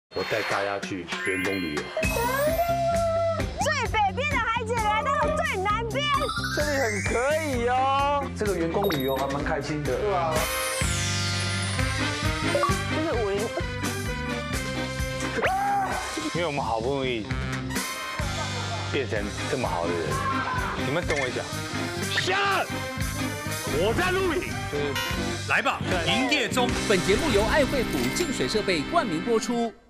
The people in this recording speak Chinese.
我带大家去员工旅游。 最北边的孩子来到了最南边， 这里很可以哦。这个员工旅游还蛮开心的。对啊。 这是50。 因为我们好不容易变成这么好的人，你们等我一下。 下，我在录影。 来吧，营业中。本节目由爱惠普净水设备冠名播出。